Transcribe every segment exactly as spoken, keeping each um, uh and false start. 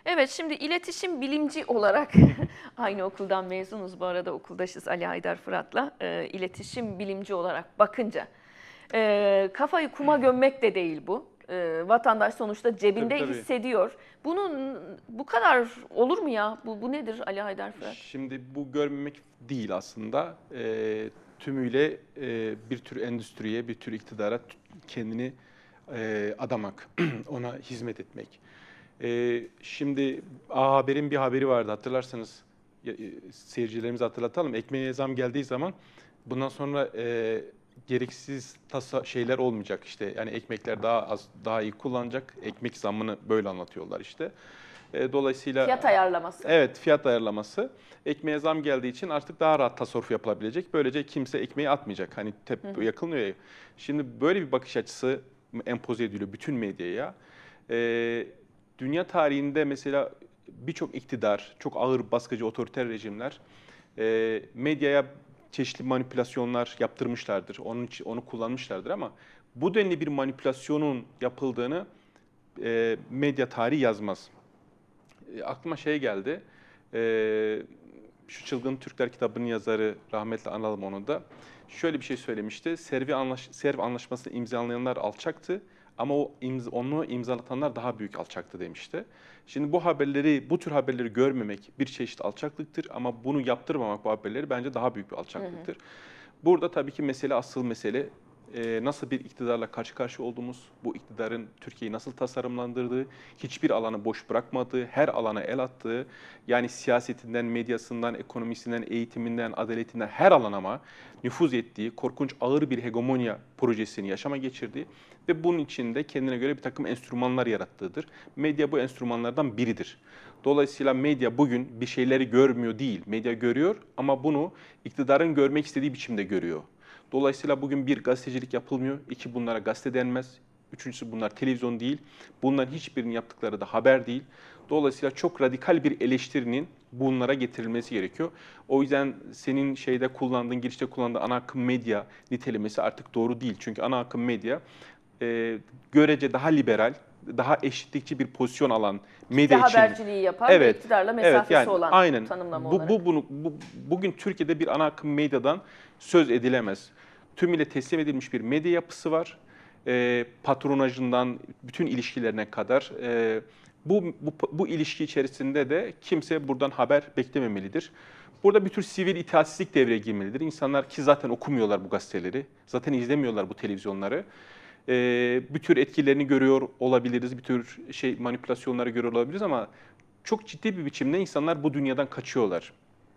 Evet, şimdi iletişim bilimci olarak aynı okuldan mezunuz bu arada, okuldaşız Ali Haydar Fırat'la. E, iletişim bilimci olarak bakınca e, kafayı kuma gömmek de değil bu. E, vatandaş sonuçta Tabii cebinde tabii. hissediyor. Bunun bu kadar olur mu ya? Bu, bu nedir Ali Haydar Fırat? Şimdi bu görmemek değil aslında. Eee, tümüyle eee, bir tür endüstriye, bir tür iktidara t- kendini eee, adamak, ona hizmet etmek. Eee, şimdi A Haber'in bir haberi vardı hatırlarsanız. Ya- e, Seyircilerimize hatırlatalım. Ekmeğe zam geldiği zaman bundan sonra eee, gereksiz tasa şeyler olmayacak işte. Yani ekmekler daha az, daha iyi kullanacak. Ekmek zammını böyle anlatıyorlar işte. E, Fiyat Dolayısıyla ayarlaması. evet, fiyat ayarlaması. Ekmeğe zam geldiği için artık daha rahat tasarruf yapılabilecek. Böylece kimse ekmeği atmayacak. Hani tep Hı hı. yakılmıyor ya. Şimdi böyle bir bakış açısı empoze ediliyor bütün medyaya. E, Dünya tarihinde mesela birçok iktidar, çok ağır baskıcı otoriter rejimler e, medyaya çeşitli manipülasyonlar yaptırmışlardır. Onun için onu kullanmışlardır ama bu denli bir manipülasyonun yapıldığını e, medya tarihi yazmaz. E, aklıma şey geldi. E, Şu Çılgın Türkler kitabının yazarı, rahmetli analım onu da. Şöyle bir şey söylemişti. Servi anlaş Serv Anlaşması'nı imzalayanlar alçaktı ama o imza onu imzalatanlar daha büyük alçaktı demişti. Şimdi bu haberleri, bu tür haberleri görmemek bir çeşit alçaklıktır ama bunu yaptırmamak bu haberleri bence daha büyük bir Hı hı. alçaklıktır. Burada tabii ki mesele, asıl mesele e, nasıl bir iktidarla karşı karşıya olduğumuz, bu iktidarın Türkiye'yi nasıl tasarımlandırdığı, hiçbir alanı boş bırakmadığı, her alana el attığı, yani siyasetinden, medyasından, ekonomisinden, eğitiminden, adaletinden her alana ama nüfuz ettiği, korkunç ağır bir hegemonya projesini yaşama geçirdiği ve bunun içinde kendine göre bir takım enstrümanlar yarattığıdır. Medya bu enstrümanlardan biridir. Dolayısıyla medya bugün bir şeyleri görmüyor değil, medya görüyor ama bunu iktidarın görmek istediği biçimde görüyor. Dolayısıyla bugün bir, gazetecilik yapılmıyor, iki, bunlara gazete denmez, üçüncüsü bunlar televizyon değil, bunların hiçbirinin yaptıkları da haber değil. Dolayısıyla çok radikal bir eleştirinin bunlara getirilmesi gerekiyor. O yüzden senin şeyde kullandığın, girişte kullandığın ana akım medya nitelemesi artık doğru değil. Çünkü ana akım medya e, görece daha liberal, daha eşitlikçi bir pozisyon alan Kitle medya için. haberciliği yapan ve Evet, iktidarla evet mesafesi yani olan aynen. tanımlama Bu, olarak. bu, bunu, bu, bugün Türkiye'de bir ana akım medyadan söz edilemez. Tümüyle teslim edilmiş bir medya yapısı var. E, patronajından bütün ilişkilerine kadar. E, bu, bu, bu ilişki içerisinde de kimse buradan haber beklememelidir. Burada bir tür sivil itaatsizlik devreye girmelidir. İnsanlar ki zaten okumuyorlar bu gazeteleri, zaten izlemiyorlar bu televizyonları. Ee, bir tür etkilerini görüyor olabiliriz, bir tür şey manipülasyonları görüyor olabiliriz ama çok ciddi bir biçimde insanlar bu dünyadan kaçıyorlar.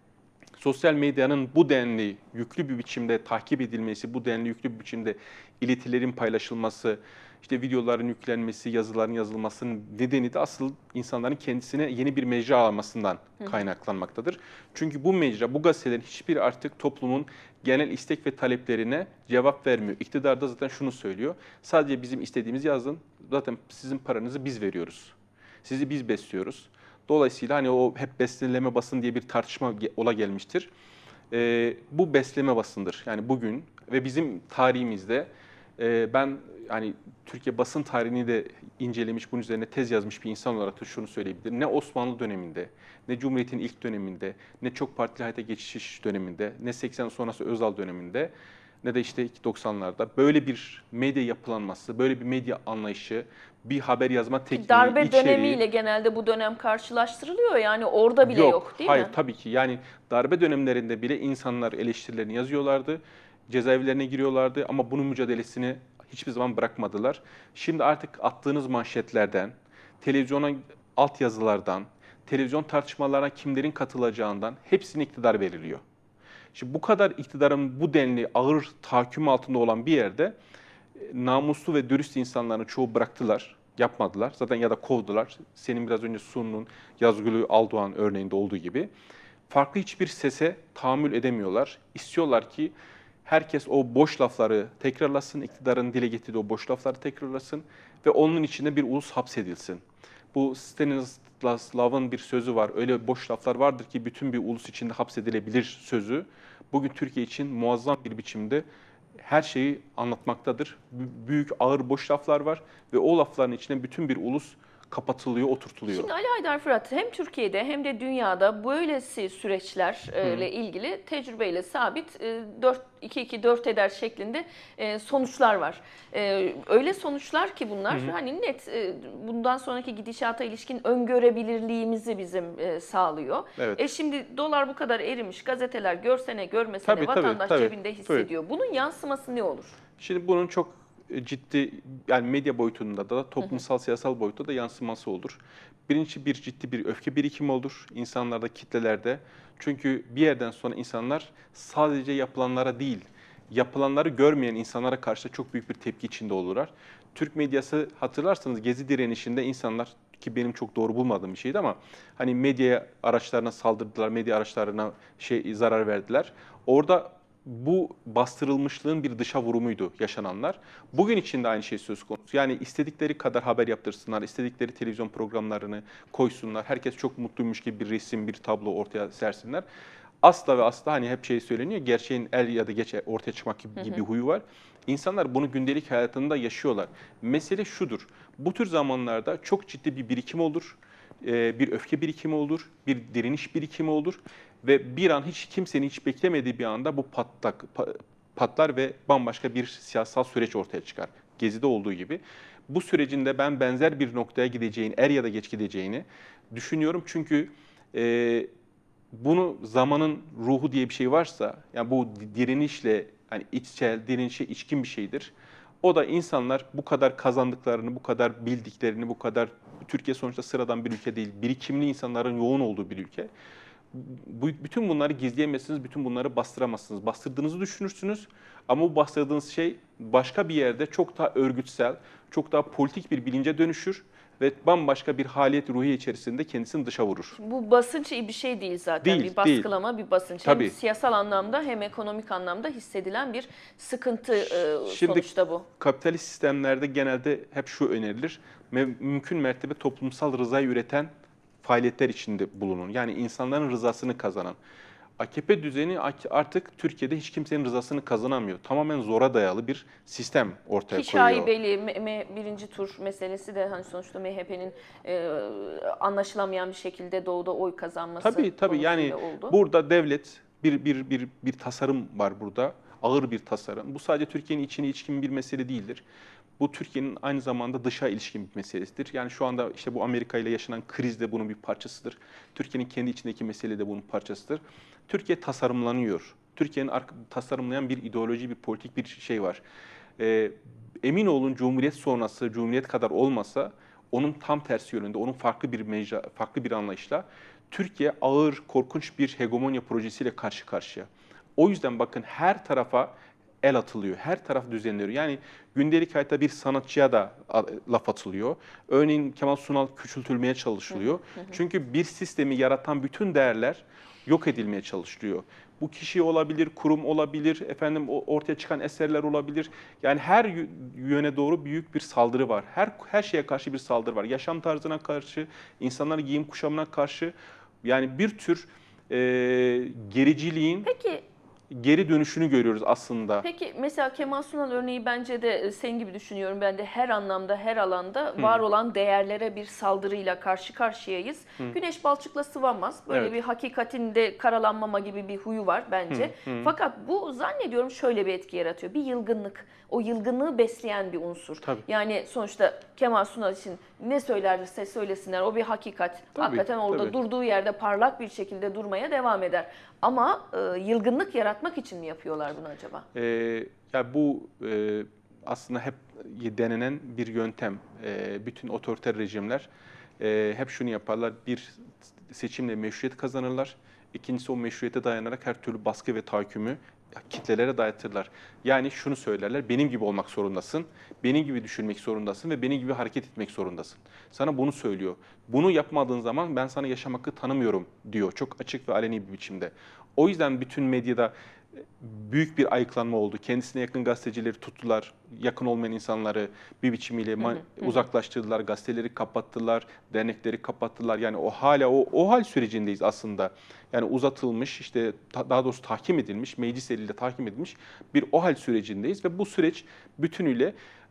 Sosyal medyanın bu denli yüklü bir biçimde takip edilmesi, bu denli yüklü bir biçimde iletilerin paylaşılması, işte videoların yüklenmesi, yazıların yazılmasının nedeni de asıl insanların kendisine yeni bir mecra almasından kaynaklanmaktadır. Çünkü bu mecra, bu gazetelerin hiçbir artık toplumun genel istek ve taleplerine cevap vermiyor. İktidar da zaten şunu söylüyor. Sadece bizim istediğimiz yazın, zaten sizin paranızı biz veriyoruz. Sizi biz besliyoruz. Dolayısıyla hani o hep besleme basın diye bir tartışma ola gelmiştir. E, bu besleme basındır. Yani bugün ve bizim tarihimizde e, ben hani Türkiye basın tarihini de incelemiş, bunun üzerine tez yazmış bir insan olarak da şunu söyleyebilirim. Ne Osmanlı döneminde, ne Cumhuriyet'in ilk döneminde, ne çok partili hayata geçiş döneminde, ne seksen sonrası Özal döneminde, ne de işte doksanlarda böyle bir medya yapılanması, böyle bir medya anlayışı, bir haber yazma Ki tekniği, darbe içeriği. dönemiyle genelde bu dönem karşılaştırılıyor. Yani orada bile Yok, yok değil hayır mi? tabii ki. Yani darbe dönemlerinde bile insanlar eleştirilerini yazıyorlardı, cezaevlerine giriyorlardı ama bunun mücadelesini hiçbir zaman bırakmadılar. Şimdi artık attığınız manşetlerden, televizyona altyazılardan, televizyon tartışmalarına kimlerin katılacağından hepsine iktidar veriliyor. Şimdi bu kadar iktidarın bu denli ağır tahakküm altında olan bir yerde namuslu ve dürüst insanların çoğu bıraktılar, yapmadılar. Zaten ya da kovdular. Senin biraz önce Sun'un, Yazgül Aldoğan örneğinde olduğu gibi. Farklı hiçbir sese tahammül edemiyorlar. İstiyorlar ki herkes o boş lafları tekrarlasın, iktidarın dile getirdiği o boş lafları tekrarlasın ve onun içinde bir ulus hapsedilsin. Bu Stanislav'ın bir sözü var. Öyle boş laflar vardır ki bütün bir ulus içinde hapsedilebilir sözü. Bugün Türkiye için muazzam bir biçimde her şeyi anlatmaktadır. Büyük ağır boş laflar var ve o lafların içine bütün bir ulus kapatılıyor, oturtuluyor. Şimdi Ali Haydar Fırat hem Türkiye'de hem de dünyada böylesi süreçlerle ilgili tecrübeyle sabit dört iki iki dört eder şeklinde e, sonuçlar var. E, öyle sonuçlar ki bunlar hı hı. hani net e, bundan sonraki gidişata ilişkin öngörebilirliğimizi bizim e, sağlıyor. Evet. E şimdi dolar bu kadar erimiş, gazeteler görsene görmesene tabii, vatandaş tabii, tabii. cebinde hissediyor. Tabii. Bunun yansıması ne olur? Şimdi bunun çok ciddi, yani medya boyutunda da toplumsal, siyasal boyutta da yansıması olur. Birinci bir ciddi bir öfke birikimi olur insanlarda, kitlelerde. Çünkü bir yerden sonra insanlar sadece yapılanlara değil, yapılanları görmeyen insanlara karşı çok büyük bir tepki içinde olurlar. Türk medyası, hatırlarsanız Gezi direnişinde insanlar, ki benim çok doğru bulmadığım bir şeydi ama hani medya araçlarına saldırdılar, medya araçlarına şey zarar verdiler. Orada bu bastırılmışlığın bir dışa vurumuydu yaşananlar. Bugün için de aynı şey söz konusu. Yani istedikleri kadar haber yaptırsınlar, istedikleri televizyon programlarını koysunlar. Herkes çok mutluymuş gibi bir resim, bir tablo ortaya sersinler. Asla ve asla hani hep şey söyleniyor, gerçeğin er ya da geç ortaya çıkmak gibi, gibi bir huyu var. İnsanlar bunu gündelik hayatında yaşıyorlar. Mesele şudur, bu tür zamanlarda çok ciddi bir birikim olur, bir öfke birikimi olur, bir direniş birikimi olur. Ve bir an hiç kimsenin hiç beklemediği bir anda bu patlak, patlar ve bambaşka bir siyasal süreç ortaya çıkar. Gezi'de olduğu gibi. Bu sürecin de ben benzer bir noktaya gideceğini, er ya da geç gideceğini düşünüyorum. Çünkü e, bunu zamanın ruhu diye bir şey varsa, yani bu direnişle, hani içsel, direnişe içkin bir şeydir. O da insanlar bu kadar kazandıklarını, bu kadar bildiklerini, bu kadar, Türkiye sonuçta sıradan bir ülke değil, birikimli insanların yoğun olduğu bir ülke. Bu, bütün bunları gizleyemezsiniz, bütün bunları bastıramazsınız. Bastırdığınızı düşünürsünüz ama bu bastırdığınız şey başka bir yerde çok daha örgütsel, çok daha politik bir bilince dönüşür ve bambaşka bir haliyet ruhiye içerisinde kendisini dışa vurur. Şimdi bu basınç iyi bir şey değil zaten. Değil, bir baskılama, değil. Bir basınç. Tabii. Hem siyasal anlamda hem ekonomik anlamda hissedilen bir sıkıntı e, Şimdi, sonuçta bu. Kapitalist sistemlerde genelde hep şu önerilir. Mümkün mertebe toplumsal rızayı üreten faaliyetler içinde bulunun. Yani insanların rızasını kazanan. A K P düzeni artık Türkiye'de hiç kimsenin rızasını kazanamıyor. Tamamen zora dayalı bir sistem ortaya hiç koyuyor. Hiç haybeli birinci tur meselesi de hani sonuçta M H P'nin e, anlaşılamayan bir şekilde doğuda oy kazanması tabii, tabii. Yani oldu. Burada devlet bir, bir, bir, bir tasarım var burada. Ağır bir tasarım. Bu sadece Türkiye'nin içine ilişkin bir mesele değildir. Bu Türkiye'nin aynı zamanda dışa ilişkin bir meselesidir. Yani şu anda işte bu Amerika ile yaşanan kriz de bunun bir parçasıdır. Türkiye'nin kendi içindeki mesele de bunun parçasıdır. Türkiye tasarımlanıyor. Türkiye'nin tasarımlayan bir ideoloji, bir politik bir şey var. Ee, emin olun Cumhuriyet sonrası, Cumhuriyet kadar olmasa onun tam tersi yönünde, onun farklı bir mecra, farklı bir anlayışla Türkiye ağır, korkunç bir hegemonya projesiyle karşı karşıya. O yüzden bakın her tarafa el atılıyor, her taraf düzenleniyor. Yani gündelik hayatta bir sanatçıya da laf atılıyor. Örneğin Kemal Sunal küçültülmeye çalışılıyor. Çünkü bir sistemi yaratan bütün değerler yok edilmeye çalışılıyor. Bu kişi olabilir, kurum olabilir, efendim ortaya çıkan eserler olabilir. Yani her yöne doğru büyük bir saldırı var. Her her şeye karşı bir saldırı var. Yaşam tarzına karşı, insanların giyim kuşamına karşı, yani bir tür e, gericiliğin Peki. geri dönüşünü görüyoruz aslında. Peki mesela Kemal Sunal örneği bence de senin gibi düşünüyorum. Ben de her anlamda, her alanda Hı. var olan değerlere bir saldırıyla karşı karşıyayız. Hı. Güneş balçıkla sıvanmaz. Böyle evet. bir hakikatinde karalanmama gibi bir huyu var bence. Hı. Hı. Fakat bu zannediyorum şöyle bir etki yaratıyor. Bir yılgınlık. O yılgınlığı besleyen bir unsur. Tabii. Yani sonuçta Kemal Sunal için ne söylerse söylesinler o bir hakikat. Tabii, Hakikaten orada tabii. durduğu yerde parlak bir şekilde durmaya devam eder. Ama e, yılgınlık yaratmak için mi yapıyorlar bunu acaba? Ee, ya bu e, aslında hep denenen bir yöntem. E, bütün otoriter rejimler e, hep şunu yaparlar. Bir, seçimle meşruiyet kazanırlar. İkincisi o meşruiyete dayanarak her türlü baskı ve tahakkümü kitlelere dayatırlar. Yani şunu söylerler, benim gibi olmak zorundasın, benim gibi düşünmek zorundasın ve benim gibi hareket etmek zorundasın. Sana bunu söylüyor. Bunu yapmadığın zaman ben sana yaşam hakkı tanımıyorum diyor. Çok açık ve aleni bir biçimde. O yüzden bütün medyada büyük bir ayıklanma oldu. Kendisine yakın gazetecileri tuttular, yakın olmayan insanları bir biçimiyle hı hı, uzaklaştırdılar, gazeteleri kapattılar, dernekleri kapattılar. Yani o hala o, o hal sürecindeyiz aslında. Yani uzatılmış, işte daha doğrusu tahkim edilmiş, meclis eliyle tahkim edilmiş bir o hal sürecindeyiz ve bu süreç bütünüyle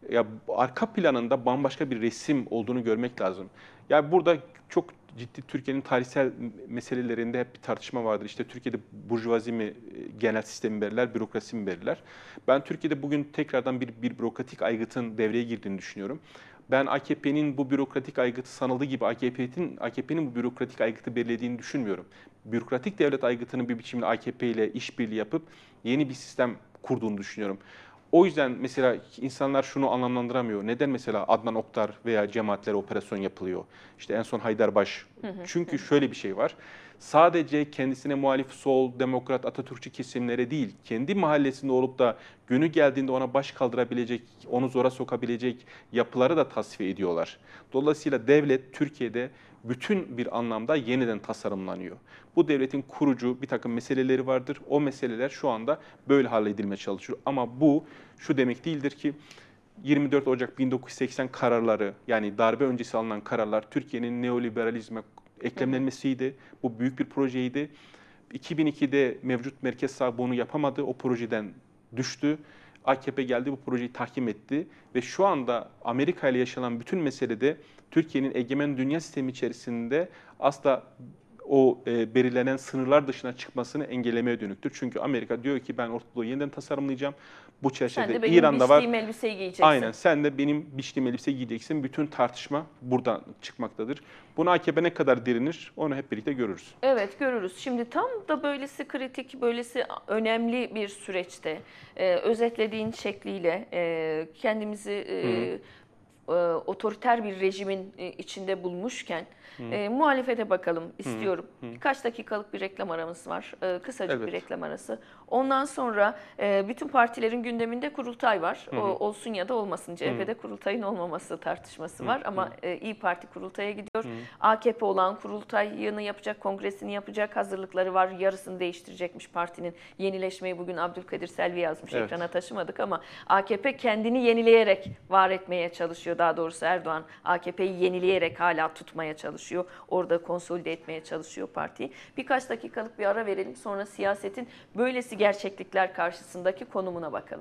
Ya arka planında bambaşka bir resim olduğunu görmek lazım. Yani burada çok ciddi Türkiye'nin tarihsel meselelerinde hep bir tartışma vardır. İşte Türkiye'de burjuvazi mi genel sistemi belirler, bürokrasi mi belirler? Ben Türkiye'de bugün tekrardan bir, bir bürokratik aygıtın devreye girdiğini düşünüyorum. Ben A K P'nin bu bürokratik aygıtı sanıldığı gibi A K P'nin A K P'nin bu bürokratik aygıtı belirlediğini düşünmüyorum. Bürokratik devlet aygıtının bir biçimde A K P ile işbirliği yapıp yeni bir sistem kurduğunu düşünüyorum. O yüzden mesela insanlar şunu anlamlandıramıyor. Neden mesela Adnan Oktar veya cemaatlere operasyon yapılıyor? İşte en son Haydarbaş. Çünkü şöyle bir şey var. Sadece kendisine muhalif sol, demokrat, Atatürkçü kesimlere değil, kendi mahallesinde olup da günü geldiğinde ona baş kaldırabilecek, onu zora sokabilecek yapıları da tasfiye ediyorlar. Dolayısıyla devlet Türkiye'de bütün bir anlamda yeniden tasarımlanıyor. Bu devletin kurucu bir takım meseleleri vardır. O meseleler şu anda böyle halledilmeye çalışıyor. Ama bu şu demek değildir ki yirmi dört Ocak bin dokuz yüz seksen kararları, yani darbe öncesi alınan kararlar Türkiye'nin neoliberalizme eklemlenmesiydi. Bu büyük bir projeydi. iki bin ikide mevcut merkez sağ bunu yapamadı. O projeden düştü. A K P geldi, bu projeyi tahkim etti ve şu anda Amerika ile yaşanan bütün meselede Türkiye'nin egemen dünya sistemi içerisinde asla o e, belirlenen sınırlar dışına çıkmasını engellemeye dönüktür. Çünkü Amerika diyor ki ben Orta Doğu'yu yeniden tasarımlayacağım. Bu çerçevede sen de benim İran'da var. biçtiğim elbiseyi giyeceksin. Aynen, sen de benim biçtiğim elbiseyi giyeceksin. Bütün tartışma buradan çıkmaktadır. Buna A K P ne kadar direnir onu hep birlikte görürüz. Evet, görürüz. Şimdi tam da böylesi kritik, böylesi önemli bir süreçte e, özetlediğin şekliyle e, kendimizi e, e, otoriter bir rejimin e, içinde bulmuşken e, muhalefete bakalım istiyorum. Hı. Hı. Birkaç dakikalık bir reklam aramız var. E, kısacık Evet. bir reklam arası. Ondan sonra e, bütün partilerin gündeminde kurultay var. Hı hı. O, olsun ya da olmasın. C H P'de kurultayın olmaması tartışması var. Ama e, İYİ Parti kurultaya gidiyor. Hı. A K P olan kurultayını yapacak, kongresini yapacak, hazırlıkları var. Yarısını değiştirecekmiş partinin. Yenileşmeyi bugün Abdülkadir Selvi yazmış. Evet. Ekrana taşımadık ama A K P kendini yenileyerek var etmeye çalışıyor. Daha doğrusu Erdoğan A K P'yi yenileyerek hala tutmaya çalışıyor. Orada konsolide etmeye çalışıyor partiyi. Birkaç dakikalık bir ara verelim. Sonra siyasetin böylesi gerçeklikler karşısındaki konumuna bakalım.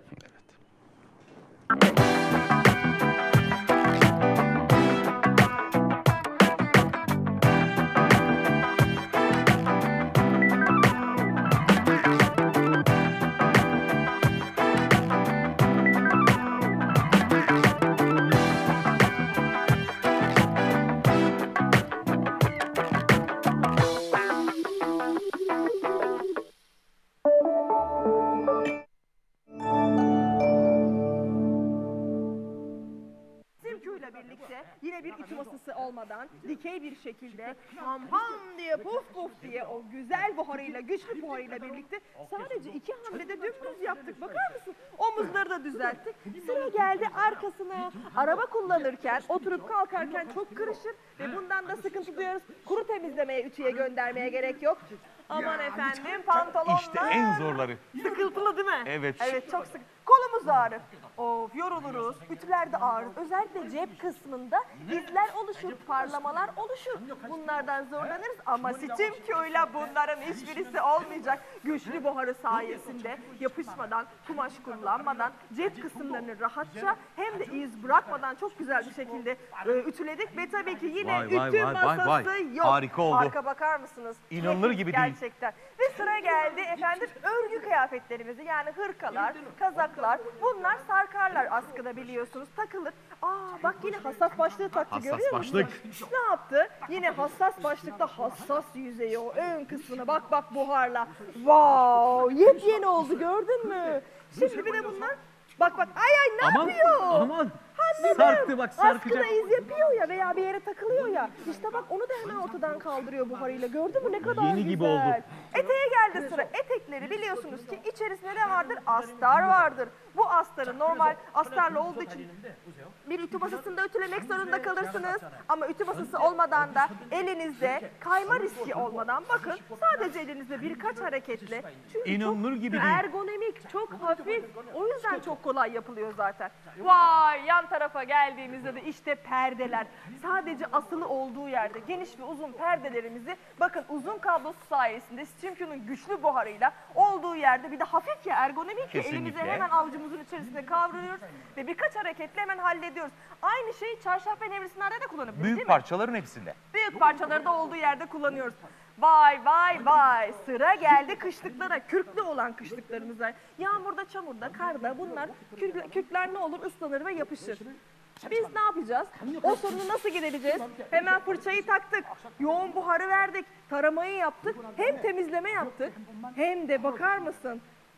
Sirküyle birlikte yine bir ütü masası olmadan dikey bir şekilde ham ham diye puf puf diye o güzel buharıyla, güçlü buharıyla birlikte sadece iki hamlede dümdüz yaptık. Bakar mısın? Omuzları da düzelttik. Sıra geldi arkasına. Araba kullanırken, oturup kalkarken çok kırışır ve bundan da sıkıntı duyarız. Kuru temizlemeye, ütüye göndermeye gerek yok. Aman efendim, pantolonlar. İşte en zorları. Sıkıntılı değil mi? Evet. Evet, çok sık. Kolumuz ağrır. Of, yoruluruz. Ütüler de ağrır. Özellikle cep kısmında izler oluşur, parlamalar oluşur. Bunlardan zorlanırız ama Steamkü'yle bunların hiçbirisi olmayacak. Güçlü buharı sayesinde yapışmadan, kumaş kullanmadan cep kısımlarını rahatça hem de iz bırakmadan çok güzel bir şekilde e, ütüledik ve tabii ki yine Vay, vay, ütü vay, vay, masası vay. yok. Harika oldu. Arka bakar mısınız? İnanılır Nefis gibi değil. Gerçekten. Ve sıra geldi efendim örgü kıyafetlerimizi, yani hırkalar, kazaklar, bunlar sarkarlar askıda biliyorsunuz, takılır. Aa bak yine hassas başlığı taktı, Hassas görüyor musun? başlık. Ne yaptı? Yine hassas başlıkta hassas yüzeyi, o ön kısmına bak bak buharla. Wow, yepyeni oldu, gördün mü? Şimdi bir de bunlar, bak bak, ay ay ne Aman, yapıyor? aman. Anladım. Sarktı bak, sarkacak. Askıda iz yapıyor ya veya bir yere takılıyor ya. İşte bak onu da hemen ortadan kaldırıyor buharıyla. Gördün mü ne kadar Yeni güzel. gibi oldu. Eteğe geldi sıra. Etekleri biliyorsunuz ki içerisinde ne vardır? Astar vardır. Bu astarı normal astarlı olduğu için bir ütü masasında ütülemek zorunda kalırsınız. Ama ütü masası olmadan da elinizde kayma riski olmadan, bakın sadece elinizde birkaç hareketle. Çünkü İnanılır çok gibi değil. ergonomik, çok hafif. O yüzden çok kolay yapılıyor zaten. Vay, yan taraf tarafa geldiğimizde de işte perdeler. Sadece asılı olduğu yerde geniş ve uzun perdelerimizi bakın uzun kablosu sayesinde Steamcu'nun güçlü buharıyla olduğu yerde bir de hafif ya ergonomik ya Kesinlikle. elimize hemen avucumuzun içerisinde kavruyoruz ve birkaç hareketle hemen hallediyoruz. Aynı şeyi çarşaf ve nevresimlerde de kullanabiliriz değil Büyük mi? parçaların hepsinde. Büyük parçaları da olduğu yerde kullanıyoruz. Vay vay vay, sıra geldi kışlıklara, kürklü olan kışlıklarımıza. Yağmurda, çamurda, karda bunlar kürkler, kürkler ne olur ıslanır ve yapışır. Biz ne yapacağız? O sorunu nasıl gidereceğiz? Hemen fırçayı taktık, yoğun buharı verdik, taramayı yaptık, hem temizleme yaptık hem de bakar mısın?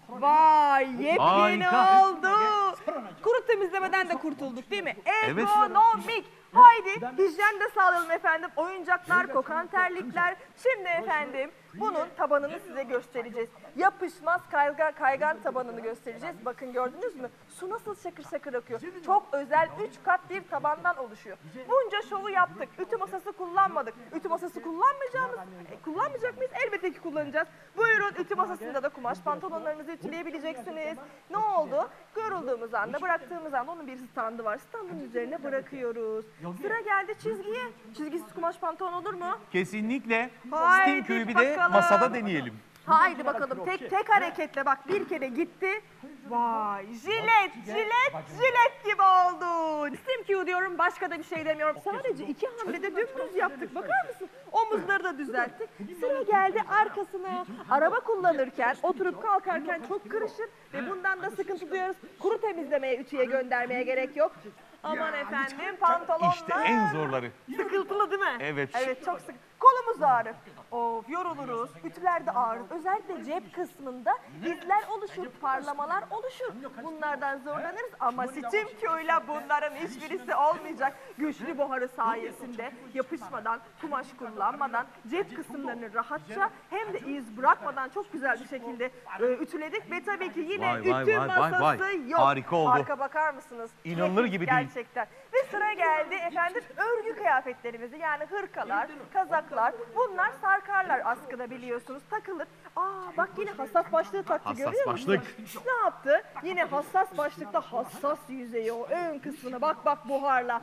Vay yepyeni Harika. oldu. Kuru temizlemeden de kurtulduk değil mi? Evet. Ergonomik. Haydi hijyen de sağlayalım efendim. Oyuncaklar, kokan terlikler. Şimdi efendim bunun tabanını size göstereceğiz. Yapışmaz kaygan, kaygan tabanını göstereceğiz. Bakın gördünüz mü? Su nasıl şakır şakır akıyor. Çok özel üç kat bir tabandan oluşuyor. Bunca şovu yaptık. Ütü masası kullanmadık. Ütü masası kullanmayacağımız, e, kullanmayacak mıyız? Elbette ki kullanacağız. Buyurun ütü masasında da kumaş pantolonlarınızı ütüleyebileceksiniz. Ne oldu? Yorulduğumuz anda, bıraktığımız anda onun bir standı var. Standın üzerine bırakıyoruz. Sıra geldi çizgiye. Çizgisiz kumaş pantolon olur mu? Kesinlikle. Haydi Steam köyü bir de bakalım. masada deneyelim. Haydi bakalım tek tek hareketle bak bir kere gitti. Vay jilet jilet jilet gibi oldun. Steam Q diyorum başka da bir şey demiyorum. Sadece iki hamlede dümdüz yaptık bakar mısın? Omuzları da düzelttik. Sıra geldi arkasına. Araba kullanırken oturup kalkarken çok kırışır ve bundan da sıkıntı duyarız. Kuru temizlemeye ütüye göndermeye gerek yok. Aman efendim pantolonlar. İşte en zorları. Sıkıntılı değil mi? Evet. Evet çok sık. Kolumuz ağrır. Of yoruluruz. Ütüler de ağrır. Özellikle cep kısmında izler oluşur, parlamalar oluşur. Bunlardan zorlanırız ama Steam Q'yla bunların hiçbirisi olmayacak. Güçlü buharı sayesinde yapışmadan, kumaş kullanmadan cep kısımlarını rahatça hem de iz bırakmadan çok güzel bir şekilde e, ütüledik ve tabii ki yine Vay, vay, ütü vay, vay, masası vay. yok. Harika oldu. Arka bakar mısınız? İnanılır Nefis gibi değil. Gerçekten. Ve sıra geldi efendim örgü kıyafetlerimizi yani hırkalar, kazaklar bunlar sarkarlar askıda biliyorsunuz takılır. Aa bak yine hassas başlığı taktı Hassas görüyor musun? başlık. Ne yaptı? Yine hassas başlıkta hassas yüzeyi o ön kısmına bak bak buharla.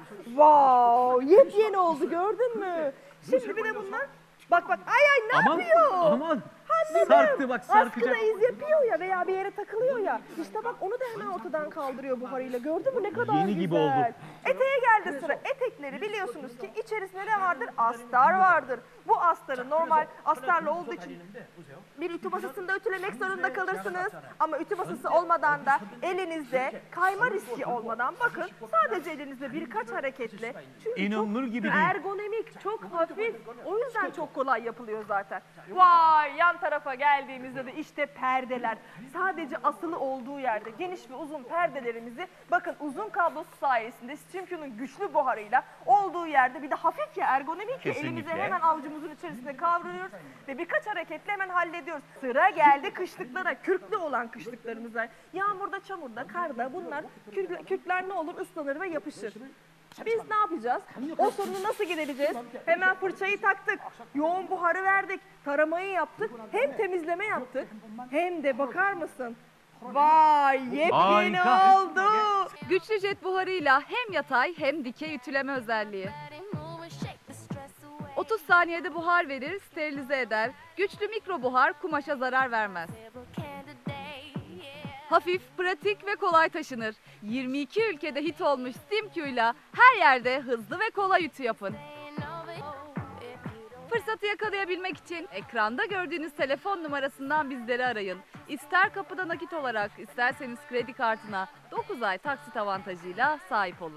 Wow yepyeni oldu gördün mü? Şimdi bir de bunlar bak bak ay ay ne Aman, yapıyor? aman. Anladım. Sarktı bak, sarkacak. Askıda iz yapıyor ya veya bir yere takılıyor ya. İşte bak onu da hemen ortadan kaldırıyor buharıyla. Gördün mü ne kadar Yeni güzel. gibi oldu. Eteğe geldi sıra. Etekleri biliyorsunuz ki içerisinde ne vardır? Astar vardır. Bu astarı normal astarlı olduğu için bir ütü masasında ütülemek zorunda kalırsınız. Ama ütü masası olmadan da elinizde kayma riski olmadan bakın sadece elinizde birkaç hareketle. Çünkü İnanılır çok gibi değil. ergonomik, çok hafif. O yüzden çok kolay yapılıyor zaten. Vay yan tarafa geldiğimizde de işte perdeler. Sadece asılı olduğu yerde geniş ve uzun perdelerimizi bakın uzun kablosu sayesinde Steamcu'nun güçlü buharıyla olduğu yerde bir de hafif ya ergonomik ya elimize Kesinlikle. hemen avucumuzun içerisinde kavruyoruz ve birkaç hareketle hemen hallediyoruz. Sıra geldi kışlıklara, kürklü olan kışlıklarımıza. Yağmurda, çamurda, karda bunlar kürkler, kürkler ne olur ıslanır ve yapışır. Biz ne yapacağız? O sorunu nasıl gidereceğiz? Hemen fırçayı taktık, yoğun buharı verdik, taramayı yaptık, hem temizleme yaptık hem de bakar mısın? Vay yepyeni Harika. oldu. Güçlü jet buharıyla hem yatay hem dikey ütüleme özelliği. otuz saniyede buhar verir, sterilize eder. Güçlü mikro buhar kumaşa zarar vermez. Hafif, pratik ve kolay taşınır. yirmi iki ülkede hit olmuş Steamcu'yla her yerde hızlı ve kolay ütü yapın. Fırsatı yakalayabilmek için ekranda gördüğünüz telefon numarasından bizleri arayın. İster kapıda nakit olarak, isterseniz kredi kartına dokuz ay taksit avantajıyla sahip olun.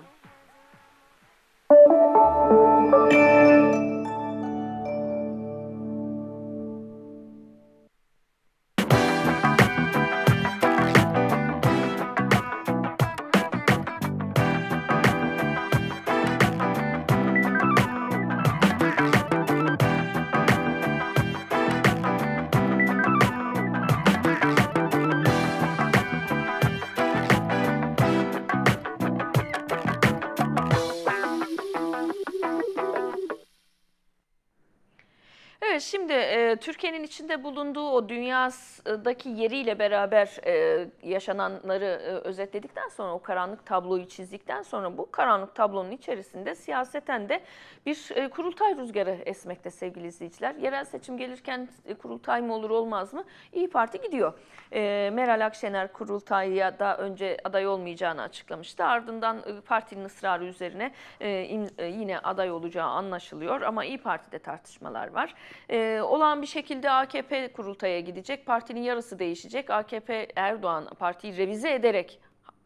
Evet, şimdi e, Türkiye'nin içinde bulunduğu o dünyadaki yeriyle beraber e, yaşananları e, özetledikten sonra, o karanlık tabloyu çizdikten sonra bu karanlık tablonun içerisinde siyaseten de bir e, kurultay rüzgarı esmekte sevgili izleyiciler. Yerel seçim gelirken e, kurultay mı olur olmaz mı? İYİ Parti gidiyor. E, Meral Akşener kurultaya da önce aday olmayacağını açıklamıştı. Ardından e, partinin ısrarı üzerine e, im, e, yine aday olacağı anlaşılıyor ama İYİ Parti'de tartışmalar var. Ee, olağan bir şekilde A K P kurultaya gidecek. Partinin yarısı değişecek. A K P Erdoğan partiyi revize ederek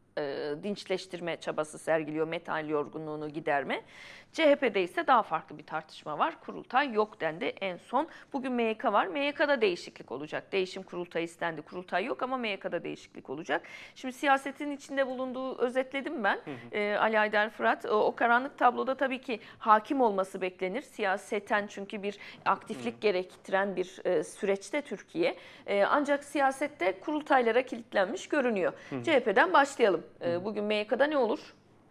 e, dinçleştirme çabası sergiliyor. Metal yorgunluğunu giderme. C H P'de ise daha farklı bir tartışma var. Kurultay yok dendi en son. Bugün M Y K var. M Y K'da değişiklik olacak. Değişim kurultayı istendi. Kurultay yok ama M Y K'da değişiklik olacak. Şimdi siyasetin içinde bulunduğu özetledim ben. Hı hı. E, Ali Aydar Fırat. O, o karanlık tabloda tabii ki hakim olması beklenir. Siyaseten çünkü bir aktiflik hı. gerektiren bir e, süreçte Türkiye. E, ancak siyasette kurultaylara kilitlenmiş görünüyor. Hı hı. C H P'den başlayalım. E, bugün M Y K'da ne olur?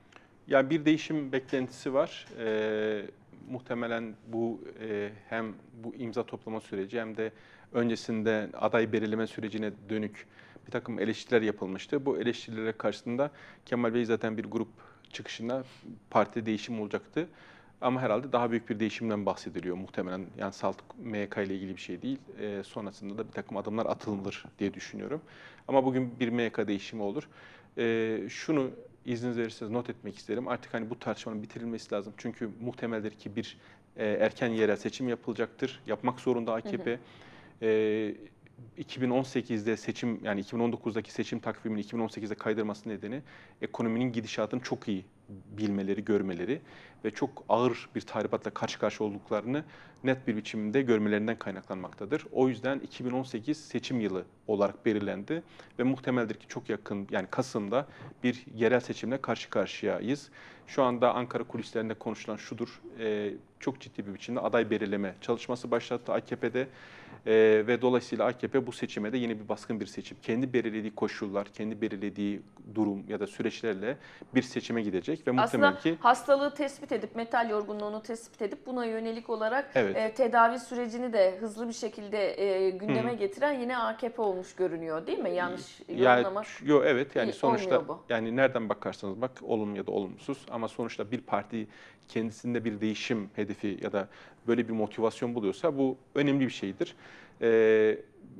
Yani bir değişim beklentisi var. Ee, muhtemelen bu e, hem bu imza toplama süreci hem de öncesinde aday belirleme sürecine dönük bir takım eleştiriler yapılmıştı. Bu eleştirilere karşısında Kemal Bey zaten bir grup çıkışında partide değişim olacaktı. Ama herhalde daha büyük bir değişimden bahsediliyor muhtemelen. Yani salt M Y K ile ilgili bir şey değil. E, sonrasında da bir takım adımlar atılır diye düşünüyorum. Ama bugün bir M Y K değişimi olur. E, şunu İzniniz verirseniz not etmek isterim. Artık hani bu tartışmanın bitirilmesi lazım. Çünkü muhtemeldir ki bir e, erken yerel seçim yapılacaktır. Yapmak zorunda A K P. Hı hı. E, iki bin on sekizde seçim, yani iki bin on dokuzdaki seçim takvimini iki bin on sekize kaydırması nedeni ekonominin gidişatını çok iyi bilmeleri, görmeleri ve çok ağır bir tahribatla karşı karşıya olduklarını net bir biçimde görmelerinden kaynaklanmaktadır. O yüzden iki bin on sekiz seçim yılı olarak belirlendi ve muhtemeldir ki çok yakın, yani Kasım'da bir yerel seçimle karşı karşıyayız. Şu anda Ankara kulislerinde konuşulan şudur, e, çok ciddi bir biçimde aday belirleme çalışması başlattı A K P'de. Ee, ve dolayısıyla A K P bu seçime de yeni bir baskın bir seçim. Kendi belirlediği koşullar, kendi belirlediği durum ya da süreçlerle bir seçime gidecek ve muhtemelen Aslında ki hastalığı tespit edip, metal yorgunluğunu tespit edip buna yönelik olarak evet. e, tedavi sürecini de hızlı bir şekilde e, gündeme Hı. getiren yine A K P olmuş görünüyor, değil mi? Yanlış yorumlamak. Yani, yo, evet yani sonuçta bu. yani nereden bakarsanız bak, olumlu ya da olumsuz, ama sonuçta bir parti kendisinde bir değişim hedefi ya da böyle bir motivasyon buluyorsa bu önemli bir şeydir. Ee,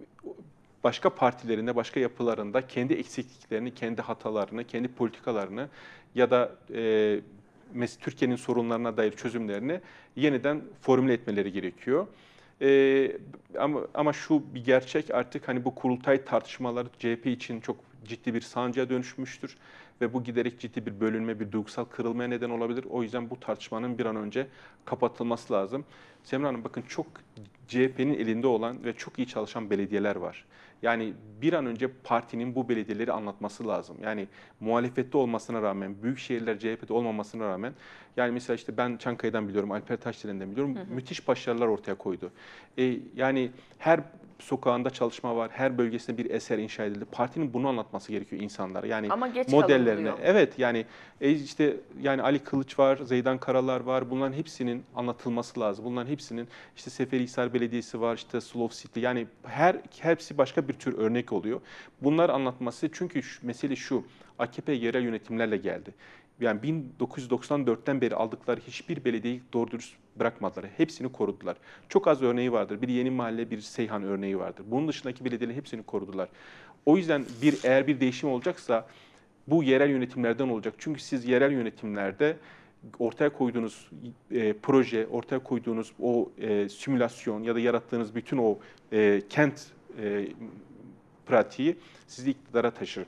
başka partilerinde, başka yapılarında kendi eksikliklerini, kendi hatalarını, kendi politikalarını ya da e, Türkiye'nin sorunlarına dair çözümlerini yeniden formüle etmeleri gerekiyor. Ee, ama, ama şu bir gerçek, artık hani bu kurultay tartışmaları C H P için çok ciddi bir sancıya dönüşmüştür ve bu giderek ciddi bir bölünme, bir duygusal kırılmaya neden olabilir. O yüzden bu tartışmanın bir an önce kapatılması lazım. Semra Hanım, bakın, çok C H P'nin elinde olan ve çok iyi çalışan belediyeler var. Yani bir an önce partinin bu belediyeleri anlatması lazım. Yani muhalefette olmasına rağmen, büyük şehirler C H P'de olmamasına rağmen, yani mesela işte ben Çankaya'dan biliyorum, Alper Taşderen'den biliyorum, hı hı. müthiş başarılar ortaya koydu. E, yani her sokağında çalışma var, her bölgesinde bir eser inşa edildi. Partinin bunu anlatması gerekiyor insanlara. Yani ama geç modellerine. Evet, yani e, işte yani Ali Kılıç var, Zeydan Karalar var. Bunların hepsinin anlatılması lazım. Bunların hepsinin işte Seferihisar Belediyesi var, işte Slow City. Yani her hepsi başka bir tür örnek oluyor. Bunlar anlatması, çünkü şu, mesele şu. A K P yerel yönetimlerle geldi. Yani bin dokuz yüz doksan dörtten beri aldıkları hiçbir belediyeyi doğru dürüst bırakmadılar. Hepsini korudular. Çok az örneği vardır. Bir Yeni Mahalle, bir Seyhan örneği vardır. Bunun dışındaki belediyelerin hepsini korudular. O yüzden bir eğer bir değişim olacaksa bu yerel yönetimlerden olacak. Çünkü siz yerel yönetimlerde ortaya koyduğunuz e, proje, ortaya koyduğunuz o e, simülasyon ya da yarattığınız bütün o e, kent e, pratiği sizi iktidara taşır.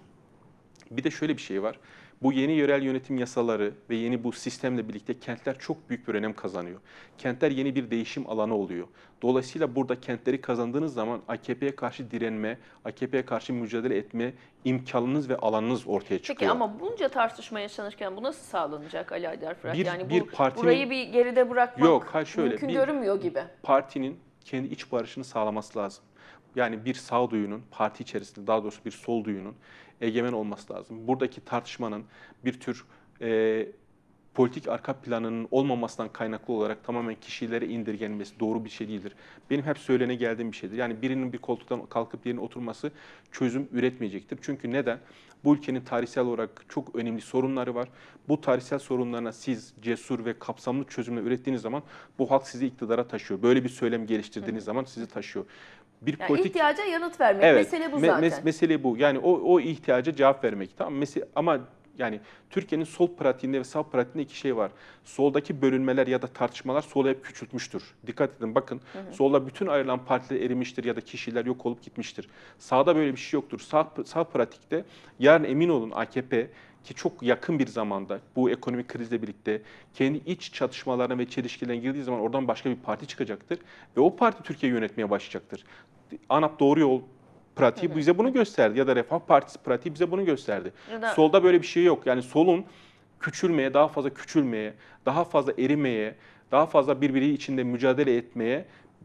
Bir de şöyle bir şey var. Bu yeni yerel yönetim yasaları ve yeni bu sistemle birlikte kentler çok büyük bir önem kazanıyor. Kentler yeni bir değişim alanı oluyor. Dolayısıyla burada kentleri kazandığınız zaman A K P'ye karşı direnme, A K P'ye karşı mücadele etme imkanınız ve alanınız ortaya çıkıyor. Peki ama bunca tartışma yaşanırken bu nasıl sağlanacak Ali Aydar Fırat? Bir, yani bu bir partinin, burayı bir geride bırakmak yok, hayır, şöyle, mümkün bir, görünmüyor gibi. Partinin kendi iç barışını sağlaması lazım. Yani bir sağduyunun, parti içerisinde daha doğrusu bir sol duyunun egemen olması lazım. Buradaki tartışmanın bir tür e, politik arka planının olmamasından kaynaklı olarak tamamen kişilere indirgenmesi doğru bir şey değildir. Benim hep söylene geldiğim bir şeydir. Yani birinin bir koltuktan kalkıp yerine oturması çözüm üretmeyecektir. Çünkü neden? Bu ülkenin tarihsel olarak çok önemli sorunları var. Bu tarihsel sorunlarına siz cesur ve kapsamlı çözümler ürettiğiniz zaman bu halk sizi iktidara taşıyor. Böyle bir söylem geliştirdiğiniz zaman sizi taşıyor. Bir Yani politik ihtiyaca yanıt vermek. Evet, Mesele bu me- zaten. mes- mesele bu. Yani o o ihtiyaca cevap vermek. Tamam mı? Ama yani Türkiye'nin sol pratiğinde ve sağ pratiğinde iki şey var. Soldaki bölünmeler ya da tartışmalar solu hep küçültmüştür. Dikkat edin bakın. Hı hı. Solda bütün ayrılan partiler erimiştir ya da kişiler yok olup gitmiştir. Sağda böyle bir şey yoktur. Sağ, sağ pratikte yarın emin olun A K P ki çok yakın bir zamanda bu ekonomik krizle birlikte kendi iç çatışmalarına ve çelişkilerine girdiği zaman oradan başka bir parti çıkacaktır. Ve o parti Türkiye'yi yönetmeye başlayacaktır. ANAP doğru yol pratiği hı hı. bize bunu gösterdi ya da Refah Partisi pratiği bize bunu gösterdi. Da... Solda böyle bir şey yok. Yani solun küçülmeye, daha fazla küçülmeye, daha fazla erimeye, daha fazla birbiri içinde mücadele etmeye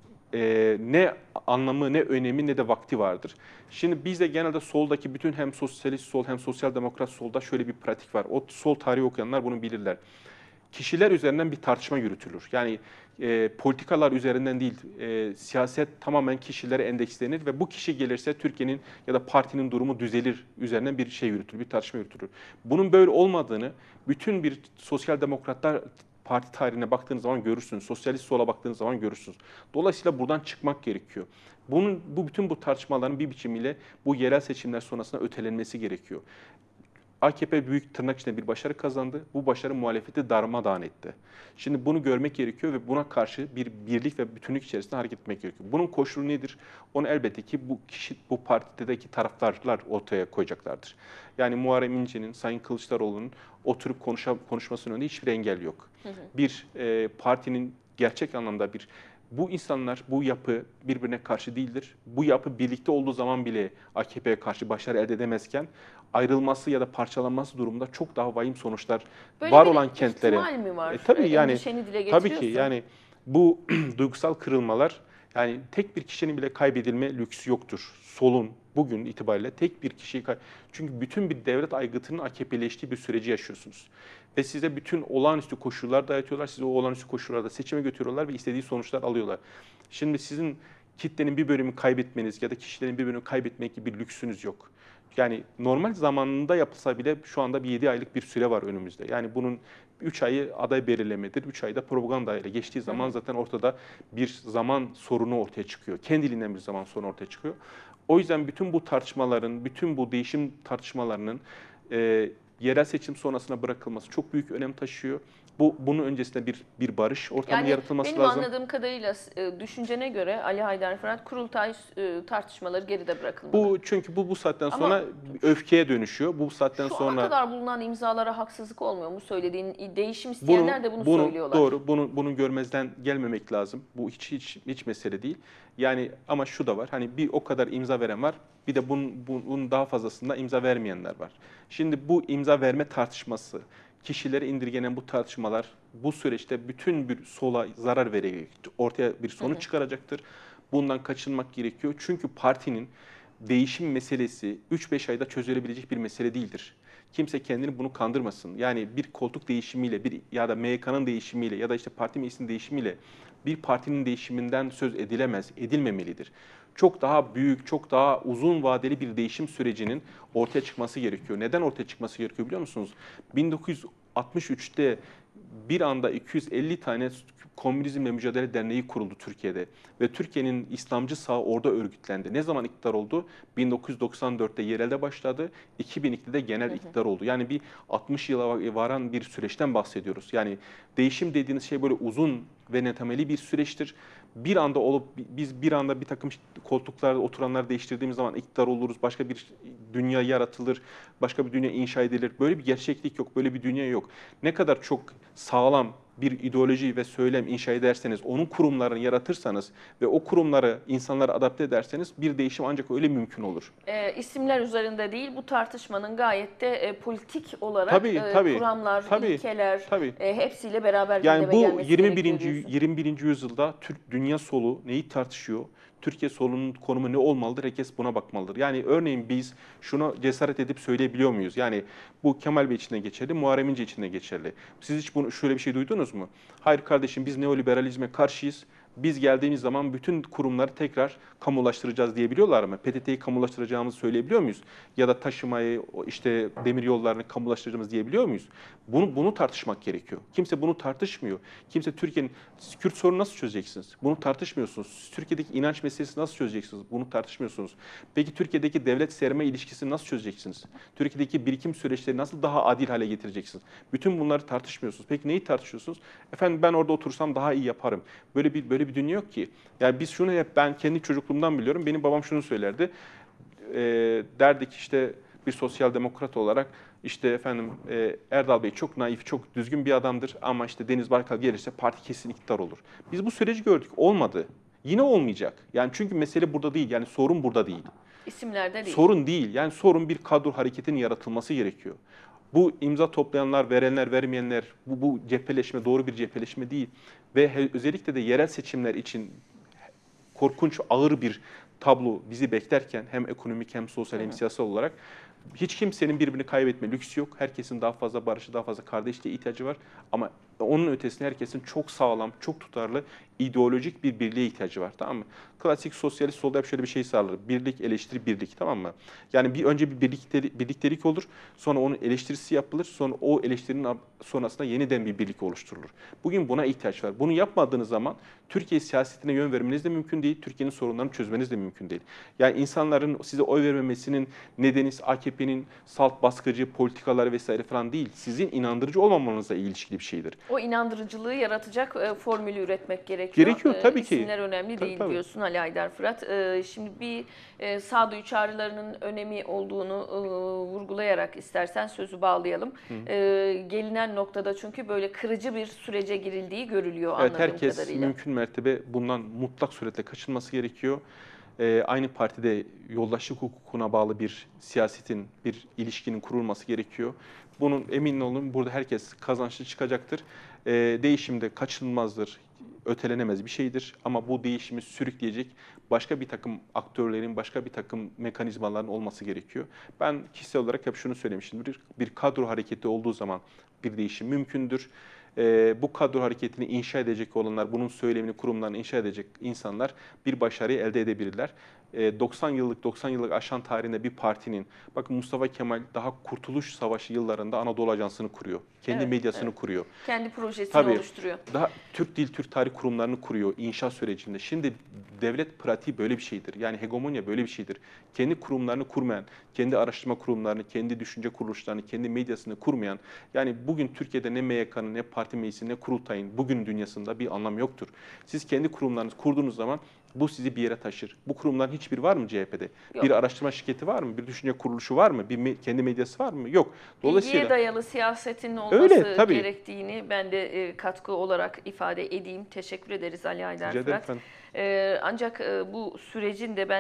e, ne anlamı, ne önemi, ne de vakti vardır. Şimdi bizde genelde soldaki bütün hem sosyalist sol hem sosyal demokrat solda şöyle bir pratik var. O sol tarihi okuyanlar bunu bilirler. Kişiler üzerinden bir tartışma yürütülür. Yani e, politikalar üzerinden değil, e, siyaset tamamen kişilere endekslenir ve bu kişi gelirse Türkiye'nin ya da partinin durumu düzelir üzerinden bir şey yürütülür, bir tartışma yürütülür. Bunun böyle olmadığını bütün bir sosyal demokratlar parti tarihine baktığınız zaman görürsünüz. Sosyalist sola baktığınız zaman görürsünüz. Dolayısıyla buradan çıkmak gerekiyor. Bunun, bu bütün bu tartışmaların bir biçimiyle bu yerel seçimler sonrasında ötelenmesi gerekiyor. A K P büyük tırnak içinde bir başarı kazandı. Bu başarı muhalefeti darmadağın etti. Şimdi bunu görmek gerekiyor ve buna karşı bir birlik ve bütünlük içerisinde hareket etmek gerekiyor. Bunun koşulu nedir? Onu elbette ki bu kişi, bu partideki taraftarlar ortaya koyacaklardır. Yani Muharrem İnce'nin, Sayın Kılıçdaroğlu'nun oturup konuşa, konuşmasının önünde hiçbir engel yok. Hı hı. Bir e, partinin gerçek anlamda bir bu insanlar, bu yapı birbirine karşı değildir. Bu yapı birlikte olduğu zaman bile A K P'ye karşı başarı elde edemezken ayrılması ya da parçalanması durumunda çok daha vahim sonuçlar Böyle var bir olan kentlere. ihtimal mi var? E, tabii yani dile tabii ki yani bu duygusal kırılmalar yani tek bir kişinin bile kaybedilme lüksü yoktur. Solun bugün itibariyle tek bir kişiyi kay- çünkü bütün bir devlet aygıtının A K P'leştiği bir süreci yaşıyorsunuz. Ve size bütün olağanüstü koşullar dayatıyorlar. Sizi o olağanüstü koşullarda seçime götürüyorlar ve istediği sonuçlar alıyorlar. Şimdi sizin kitlenin bir bölümünü kaybetmeniz ya da kişilerin bir bölümünü kaybetmek gibi bir lüksünüz yok. Yani normal zamanında yapılsa bile şu anda bir yedi aylık bir süre var önümüzde. Yani bunun üç ayı aday belirlemedir, üç ayda propaganda ile geçtiği zaman zaten ortada bir zaman sorunu ortaya çıkıyor. Kendiliğinden bir zaman sorunu ortaya çıkıyor. O yüzden bütün bu tartışmaların, bütün bu değişim tartışmalarının e, yerel seçim sonrasına bırakılması çok büyük önem taşıyor. Bu bunun öncesinde bir bir barış ortamı yani yaratılması benim lazım. Benim anladığım kadarıyla e, düşüncene göre Ali Haydar Fırat kurultay e, tartışmaları geride bırakılmalı. Bu çünkü bu bu saatten Ama sonra öfkeye dönüşüyor. Bu saatten şu sonra ana kadar bulunan imzalara haksızlık olmuyor mu söylediğin? Değişim isteyenler bunu, de bunu, bunu söylüyorlar. Doğru. Bunu bunu görmezden gelmemek lazım. Bu hiç hiç hiç mesele değil. Yani ama şu da var. Hani bir o kadar imza veren var. Bir de bunun, bunun daha fazlasında imza vermeyenler var. Şimdi bu imza verme tartışması, kişilere indirgenen bu tartışmalar bu süreçte bütün bir sola zarar vererek ortaya bir sonuç hı hı. çıkaracaktır. Bundan kaçınmak gerekiyor. Çünkü partinin değişim meselesi üç beş ayda çözülebilecek bir mesele değildir. Kimse kendini bunu kandırmasın. Yani bir koltuk değişimiyle bir ya da M Y K'nın değişimiyle ya da işte parti meclisinin değişimiyle bir partinin değişiminden söz edilemez, edilmemelidir. Çok daha büyük, çok daha uzun vadeli bir değişim sürecinin ortaya çıkması gerekiyor. Neden ortaya çıkması gerekiyor biliyor musunuz? bin dokuz yüz altmış üçte bir anda iki yüz elli tane Komünizmle Mücadele Derneği kuruldu Türkiye'de. Ve Türkiye'nin İslamcı sağı orada örgütlendi. Ne zaman iktidar oldu? bin dokuz yüz doksan dörtte yerelde başladı, iki bin ikide genel iktidar oldu. Yani bir altmış yıla varan bir süreçten bahsediyoruz. Yani değişim dediğiniz şey böyle uzun ve netameli bir süreçtir. Bir anda olup biz bir anda bir takım koltuklarda oturanları değiştirdiğimiz zaman iktidar oluruz, başka bir dünya yaratılır, başka bir dünya inşa edilir. Böyle bir gerçeklik yok, böyle bir dünya yok. Ne kadar çok sağlam bir ideoloji ve söylem inşa ederseniz, onun kurumlarını yaratırsanız ve o kurumları insanlara adapte ederseniz bir değişim ancak öyle mümkün olur. E, isimler üzerinde değil, bu tartışmanın gayet de e, politik olarak tabii, e, tabii, kuramlar, tabii, ilkeler tabii. E, hepsiyle beraber yani gündeme bu gelmesi yirmi birinci gerekiyor. yirmi birinci yüzyılda Türk dünya solu neyi tartışıyor? Türkiye solunun konumu ne olmalıdır? Herkes buna bakmalıdır. Yani örneğin biz şunu cesaret edip söyleyebiliyor muyuz? Yani bu Kemal Bey için de geçerli, Muharrem İnce için de geçerli. Siz hiç bunu, şöyle bir şey duydunuz mu? Hayır kardeşim, biz neoliberalizme karşıyız. Biz geldiğimiz zaman bütün kurumları tekrar kamulaştıracağız diyebiliyorlar mı? P T T'yi kamulaştıracağımızı söyleyebiliyor muyuz? Ya da taşımayı, işte demir yollarını kamulaştıracağımızı diyebiliyor muyuz? Bunu bunu tartışmak gerekiyor. Kimse bunu tartışmıyor. Kimse Türkiye'nin Kürt sorunu nasıl çözeceksiniz? Bunu tartışmıyorsunuz. Türkiye'deki inanç meselesi nasıl çözeceksiniz? Bunu tartışmıyorsunuz. Peki Türkiye'deki devlet sermaye ilişkisini nasıl çözeceksiniz? Türkiye'deki birikim süreçleri nasıl daha adil hale getireceksiniz? Bütün bunları tartışmıyorsunuz. Peki neyi tartışıyorsunuz? Efendim ben orada otursam daha iyi yaparım. Böyle bir böyle bir dünya yok ki. Yani biz şunu hep, ben kendi çocukluğumdan biliyorum. Benim babam şunu söylerdi. E, derdik işte bir sosyal demokrat olarak, işte efendim e, Erdal Bey çok naif, çok düzgün bir adamdır ama işte Deniz Baykal gelirse parti kesin iktidar olur. Biz bu süreci gördük. Olmadı. Yine olmayacak. Yani çünkü mesele burada değil. Yani sorun burada değil. İsimlerde değil. Sorun değil. Yani sorun bir kadro hareketinin yaratılması gerekiyor. Bu imza toplayanlar, verenler, vermeyenler, bu, bu cepheleşme doğru bir cepheleşme değil. Ve he, özellikle de yerel seçimler için korkunç, ağır bir tablo bizi beklerken hem ekonomik hem sosyal hem siyasal olarak hiç kimsenin birbirini kaybetme lüksü yok. Herkesin daha fazla barışı, daha fazla kardeşliğe ihtiyacı var. Ama onun ötesinde herkesin çok sağlam, çok tutarlı, ideolojik bir birliğe ihtiyacı var, tamam mı? Klasik sosyalist solda hep şöyle bir şey sağlar. Birlik, eleştiri, birlik, tamam mı? Yani bir önce bir birliktelik, birliktelik olur, sonra onun eleştirisi yapılır, sonra o eleştirinin sonrasında yeniden bir birlik oluşturulur. Bugün buna ihtiyaç var. Bunu yapmadığınız zaman Türkiye siyasetine yön vermeniz de mümkün değil, Türkiye'nin sorunlarını çözmeniz de mümkün değil. Yani insanların size oy vermemesinin nedeni A K P'nin salt baskıcı politikaları vesaire falan değil. Sizin inandırıcı olmamanızla ilişkili bir şeydir. O inandırıcılığı yaratacak e, formülü üretmek gerekiyor. Gerekiyor tabii e, ki. İsimler önemli Tabii, değil tabii. diyorsun Ali Haydar Fırat. E, şimdi bir e, sağduyu çağrılarının önemi olduğunu e, vurgulayarak istersen sözü bağlayalım. E, gelinen noktada çünkü böyle kırıcı bir sürece girildiği görülüyor Evet, anladığım herkes kadarıyla. mümkün mertebe bundan mutlak suretle kaçınması gerekiyor. Ee, aynı partide yoldaşlık hukukuna bağlı bir siyasetin, bir ilişkinin kurulması gerekiyor. Bunun emin olun burada herkes kazançlı çıkacaktır. Ee, değişim de kaçınılmazdır, ötelenemez bir şeydir. Ama bu değişimi sürükleyecek başka bir takım aktörlerin, başka bir takım mekanizmaların olması gerekiyor. Ben kişisel olarak hep şunu söylemişimdir. Bir kadro hareketi olduğu zaman bir değişim mümkündür. Ee, bu kadro hareketini inşa edecek olanlar, bunun söylemini, kurumlarını inşa edecek insanlar bir başarıyı elde edebilirler. Ee, doksan yıllık, doksan yıllık aşan tarihinde bir partinin, bakın Mustafa Kemal daha Kurtuluş Savaşı yıllarında Anadolu Ajansı'nı kuruyor. Kendi Evet, medyasını evet. kuruyor. Kendi projesini Tabii. oluşturuyor. Daha Türk Dil, Türk Tarih kurumlarını kuruyor inşa sürecinde. Şimdi devlet pratiği böyle bir şeydir. Yani hegemonya böyle bir şeydir. Kendi kurumlarını kurmayan, kendi araştırma kurumlarını, kendi düşünce kuruluşlarını, kendi medyasını kurmayan, yani bugün Türkiye'de ne M Y K'nın, ne parti meclisi, ne kurultayın bugün dünyasında bir anlam yoktur. Siz kendi kurumlarınızı kurduğunuz zaman bu sizi bir yere taşır. Bu kurumların hiçbir var mı C H P'de? Yok. Bir araştırma şirketi var mı? Bir düşünce kuruluşu var mı? Bir me- kendi medyası var mı? Yok. Bilgiye dayalı siyasetin olması Öyle, tabii. gerektiğini ben de e, katkı olarak ifade edeyim. Teşekkür ederiz Ali Haydar Rica ederim Fırat. efendim. E, ancak e, bu sürecin de ben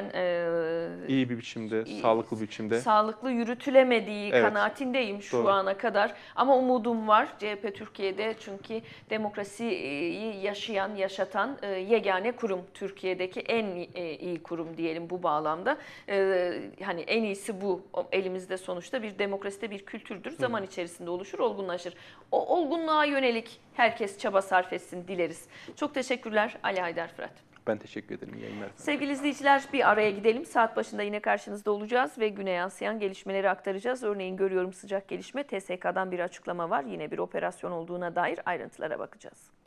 e, İyi bir biçimde, iyi- sağlıklı bir biçimde. sağlıklı yürütülemediği Evet. kanaatindeyim şu Doğru. ana kadar. Ama umudum var C H P Türkiye'de çünkü demokrasiyi yaşayan, yaşatan e, yegane kurum. Türkiye'deki en e, iyi kurum diyelim bu bağlamda. E, hani en iyisi bu. O, elimizde sonuçta bir demokraside bir kültürdür. Zaman içerisinde oluşur, olgunlaşır. O olgunluğa yönelik herkes çaba sarf etsin dileriz. Çok teşekkürler Ali Haydar Fırat. Ben teşekkür ederim. İyi yayınlar. Sevgili izleyiciler bir araya gidelim. Saat başında yine karşınızda olacağız ve güne yansıyan gelişmeleri aktaracağız. Örneğin görüyorum sıcak gelişme T S K'dan bir açıklama var. Yine bir operasyon olduğuna dair ayrıntılara bakacağız.